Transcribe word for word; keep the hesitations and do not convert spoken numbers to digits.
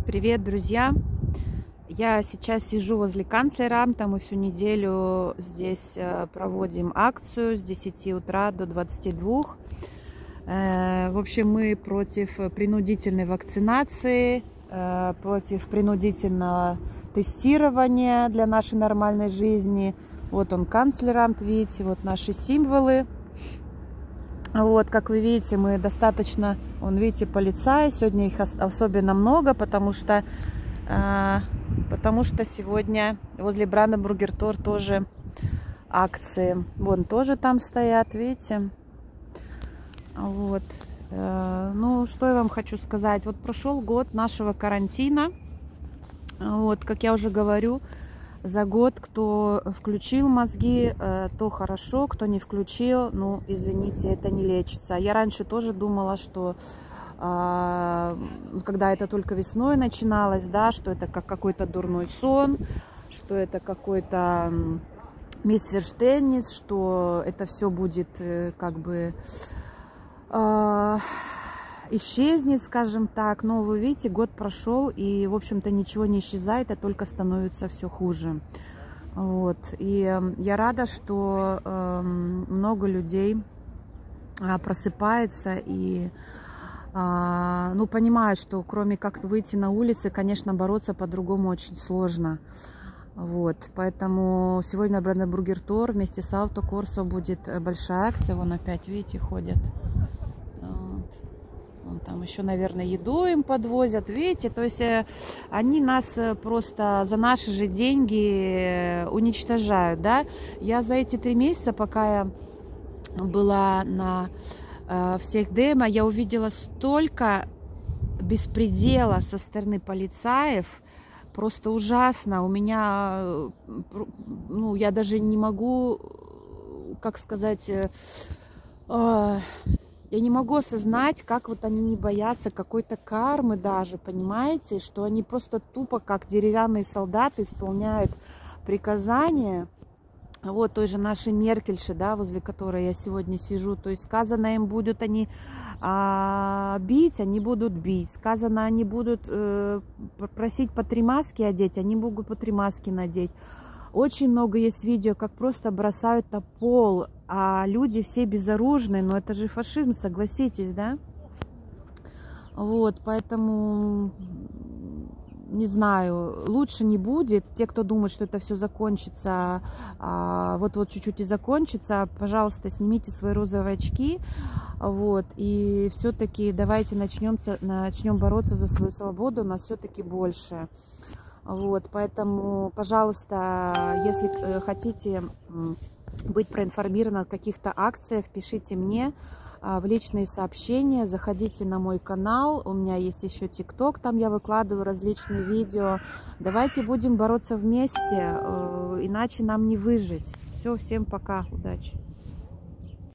Привет, друзья! Я сейчас сижу возле канцлера. Там мы всю неделю здесь проводим акцию с десяти утра до двадцати двух. В общем, мы против принудительной вакцинации, против принудительного тестирования для нашей нормальной жизни. Вот он, канцлерамт, видите, вот наши символы. Вот, как вы видите, мы достаточно, вон, видите, полицаи, сегодня их особенно много, потому что, э, потому что сегодня возле Бранденбургер Тор тоже акции. Вон, тоже там стоят, видите. Вот, э, ну, что я вам хочу сказать. Вот прошел год нашего карантина. Вот, как я уже говорю, за год, кто включил мозги, то хорошо, кто не включил, ну, извините, это не лечится. Я раньше тоже думала, что когда это только весной начиналось, да, что это как какой-то дурной сон, что это какой-то мисферштеннис, что это все будет как бы исчезнет, скажем так. Но вы видите, год прошел, и, в общем-то, ничего не исчезает, а только становится все хуже. Вот. И я рада, что э, много людей э, просыпается и э, ну, понимают, что кроме как выйти на улицы, конечно, бороться по-другому очень сложно. Вот. Поэтому сегодня на Бранденбургер Тор вместе с Auto Corso будет большая акция. Вон опять, видите, ходят. Там еще, наверное, еду им подвозят, видите, то есть они нас просто за наши же деньги уничтожают, да. Я за эти три месяца, пока я была на э, всех демо, я увидела столько беспредела со стороны полицаев, просто ужасно. У меня, ну, я даже не могу, как сказать... Э, Я не могу осознать, как вот они не боятся какой-то кармы даже, понимаете? Что они просто тупо, как деревянные солдаты, исполняют приказания. Вот той же нашей Меркельши, да, возле которой я сегодня сижу. То есть сказано им, будут они а, бить, они будут бить. Сказано, они будут э, просить по три маски одеть, они могут по три маски надеть. Очень много есть видео, как просто бросают на пол, а люди все безоружные. Но это же фашизм, согласитесь, да? Вот, поэтому, не знаю, лучше не будет. Те, кто думает, что это все закончится, вот-вот чуть-чуть и закончится, пожалуйста, снимите свои розовые очки. Вот, и все-таки давайте начнем, начнем бороться за свою свободу, у нас все-таки больше. Вот, поэтому, пожалуйста, если хотите быть проинформированы о каких-то акциях, пишите мне в личные сообщения, заходите на мой канал, у меня есть еще тикток, там я выкладываю различные видео. Давайте будем бороться вместе, иначе нам не выжить. Все, всем пока, удачи!